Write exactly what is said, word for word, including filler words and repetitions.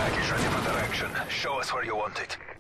package ready for direction. Show us where you want it.